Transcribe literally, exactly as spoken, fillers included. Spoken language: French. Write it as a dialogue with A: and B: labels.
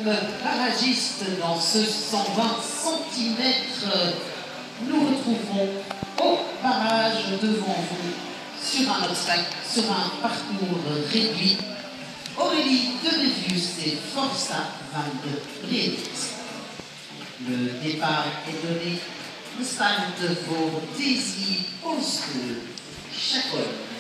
A: barragiste dans ce cent vingt centimètres. Nous retrouvons au barrage devant vous, sur un obstacle, sur un parcours réduit, Aurélie Demévius et Forza vingt-deux Brienz. Le départ est donné, le stade de vos désirs pose chaque